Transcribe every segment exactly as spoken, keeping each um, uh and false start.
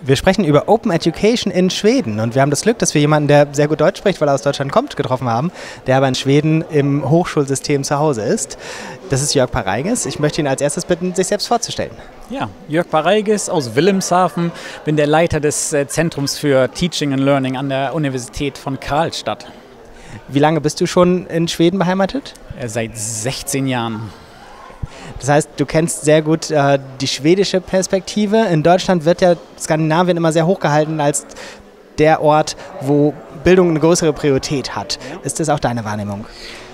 Wir sprechen über Open Education in Schweden und wir haben das Glück, dass wir jemanden, der sehr gut Deutsch spricht, weil er aus Deutschland kommt, getroffen haben, der aber in Schweden im Hochschulsystem zu Hause ist. Das ist Jörg Pareiges. Ich möchte ihn als erstes bitten, sich selbst vorzustellen. Ja, Jörg Pareiges aus Wilhelmshaven, bin der Leiter des äh, Zentrums für Teaching and Learning an der Universität von Karlstad. Wie lange bist du schon in Schweden beheimatet? Äh, seit sechzehn Jahren. Das heißt, du kennst sehr gut äh, die schwedische Perspektive. In Deutschland wird ja Skandinavien immer sehr hochgehalten als der Ort, wo Bildung eine größere Priorität hat. Ist das auch deine Wahrnehmung?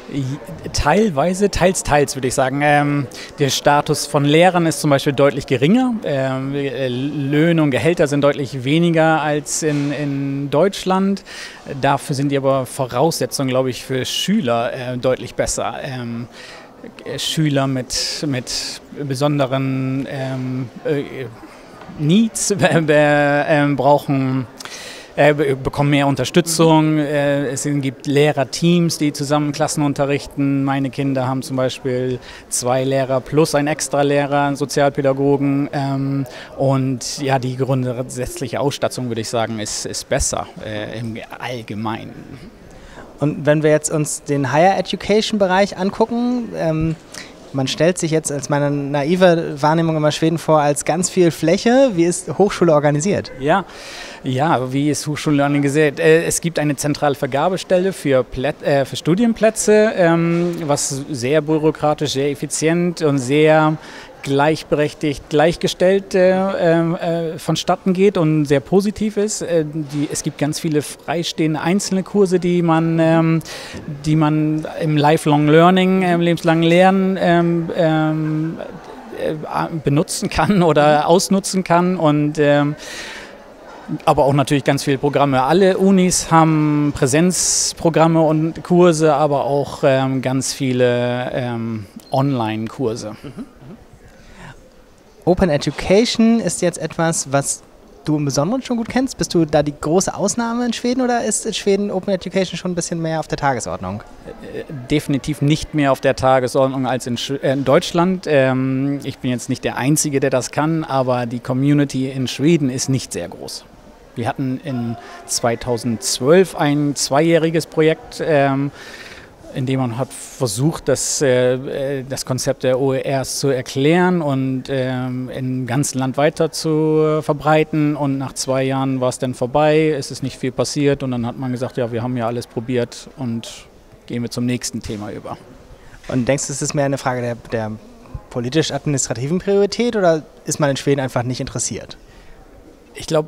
Teilweise, teils, teils würde ich sagen. Ähm, der Status von Lehrern ist zum Beispiel deutlich geringer. Ähm, Löhne und Gehälter sind deutlich weniger als in, in Deutschland. Dafür sind die aber Voraussetzungen, glaube ich, für Schüler äh, deutlich besser. Ähm, Schüler mit, mit besonderen ähm, äh, Needs äh, äh, brauchen, äh, bekommen mehr Unterstützung. Äh, es gibt Lehrerteams, die zusammen Klassen unterrichten. Meine Kinder haben zum Beispiel zwei Lehrer plus einen Extralehrer, einen Sozialpädagogen. Ähm, und ja, die grundsätzliche Ausstattung, würde ich sagen, ist, ist besser äh, im Allgemeinen. Und wenn wir jetzt uns den Higher Education Bereich angucken, ähm, man stellt sich jetzt als meine naive Wahrnehmung immer Schweden vor als ganz viel Fläche. Wie ist Hochschule organisiert? Ja, ja, wie ist Hochschule organisiert? Es gibt eine zentrale Vergabestelle für, Plä äh, für Studienplätze, ähm, was sehr bürokratisch, sehr effizient und sehr gleichberechtigt, gleichgestellt äh, äh, vonstatten geht und sehr positiv ist. Äh, die, es gibt ganz viele freistehende einzelne Kurse, die man, ähm, die man im Lifelong Learning, im lebenslangen Lernen ähm, ähm, äh, benutzen kann oder ausnutzen kann. Und ähm, aber auch natürlich ganz viele Programme. Alle Unis haben Präsenzprogramme und Kurse, aber auch ähm, ganz viele ähm, Online-Kurse. Mhm. Open Education ist jetzt etwas, was du im Besonderen schon gut kennst. Bist du da die große Ausnahme in Schweden oder ist in Schweden Open Education schon ein bisschen mehr auf der Tagesordnung? Definitiv nicht mehr auf der Tagesordnung als in, Sch äh, in Deutschland. Ähm, ich bin jetzt nicht der Einzige, der das kann, aber die Community in Schweden ist nicht sehr groß. Wir hatten in zweitausendzwölf ein zweijähriges Projekt, ähm, in dem man hat versucht, das, äh, das Konzept der O E Rs zu erklären und ähm, im ganzen Land weiter zu äh, verbreiten. Und nach zwei Jahren war es dann vorbei, es ist nicht viel passiert und dann hat man gesagt, ja, wir haben ja alles probiert und gehen wir zum nächsten Thema über. Und denkst du, ist es mehr eine Frage der, der politisch-administrativen Priorität oder ist man in Schweden einfach nicht interessiert? Ich glaube,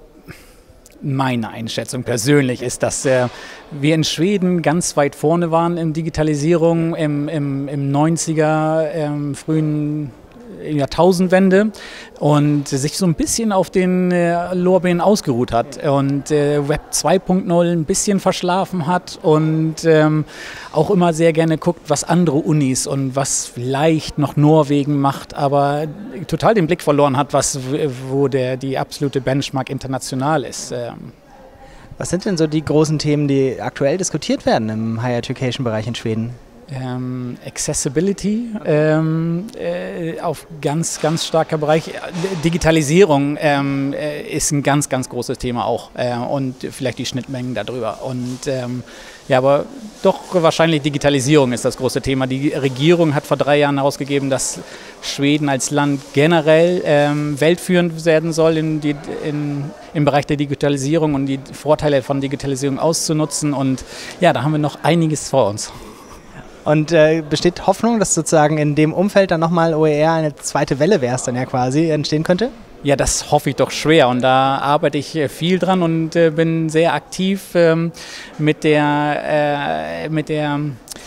meine Einschätzung persönlich ist, dass äh, wir in Schweden ganz weit vorne waren in Digitalisierung im, im, im neunziger, ähm, frühen Jahrtausendwende und sich so ein bisschen auf den äh, Lorbeeren ausgeruht hat und äh, Web zwei Punkt null ein bisschen verschlafen hat und ähm, auch immer sehr gerne guckt, was andere Unis und was vielleicht noch Norwegen macht, aber total den Blick verloren hat, was, wo der, die absolute Benchmark international ist. Ähm. Was sind denn so die großen Themen, die aktuell diskutiert werden im Higher Education Bereich in Schweden? Ähm, Accessibility ähm, äh, auf ganz, ganz starker Bereich. Digitalisierung ähm, äh, ist ein ganz, ganz großes Thema auch äh, und vielleicht die Schnittmengen darüber. Und ähm, ja, aber doch wahrscheinlich Digitalisierung ist das große Thema. Die Regierung hat vor drei Jahren herausgegeben, dass Schweden als Land generell ähm, weltführend werden soll in die, in, im Bereich der Digitalisierung und die Vorteile von Digitalisierung auszunutzen. Und ja, da haben wir noch einiges vor uns. Und äh, besteht Hoffnung, dass sozusagen in dem Umfeld dann nochmal O E R eine zweite Welle, wäre es dann ja quasi, entstehen könnte? Ja, das hoffe ich doch schwer und da arbeite ich viel dran und äh, bin sehr aktiv ähm, mit der, äh, mit der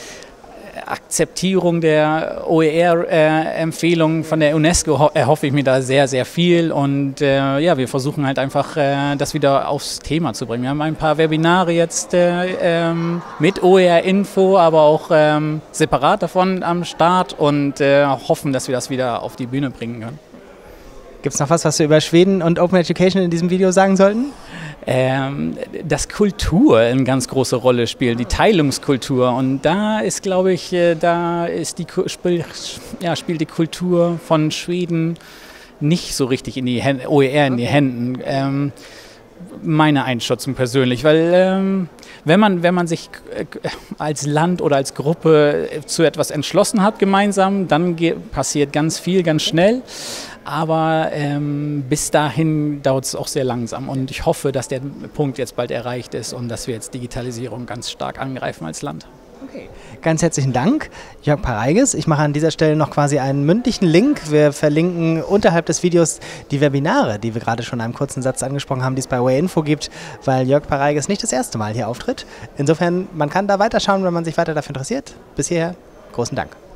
Akzeptierung der O E R-Empfehlung äh, von der UNESCO erhoffe ich mir da sehr, sehr viel und äh, ja, wir versuchen halt einfach, äh, das wieder aufs Thema zu bringen. Wir haben ein paar Webinare jetzt äh, ähm, mit O E R-Info, aber auch ähm, separat davon am Start und äh, hoffen, dass wir das wieder auf die Bühne bringen können. Gibt es noch was, was wir über Schweden und Open Education in diesem Video sagen sollten? Ähm, dass Kultur eine ganz große Rolle spielt, die Teilungskultur. Und da ist, glaube ich, da ist die, spielt, ja, spielt die Kultur von Schweden nicht so richtig in die Hände, O E R in die Händen. Ähm, meine Einschätzung persönlich, weil ähm, wenn man, wenn man sich äh, als Land oder als Gruppe zu etwas entschlossen hat gemeinsam, dann passiert ganz viel, ganz schnell. Aber ähm, bis dahin dauert es auch sehr langsam und ich hoffe, dass der Punkt jetzt bald erreicht ist und dass wir jetzt Digitalisierung ganz stark angreifen als Land. Okay. Ganz herzlichen Dank, Jörg Pareiges. Ich mache an dieser Stelle noch quasi einen mündlichen Link. Wir verlinken unterhalb des Videos die Webinare, die wir gerade schon in einem kurzen Satz angesprochen haben, die es bei O E R Info gibt, weil Jörg Pareiges nicht das erste Mal hier auftritt. Insofern, man kann da weiterschauen, wenn man sich weiter dafür interessiert. Bis hierher, großen Dank.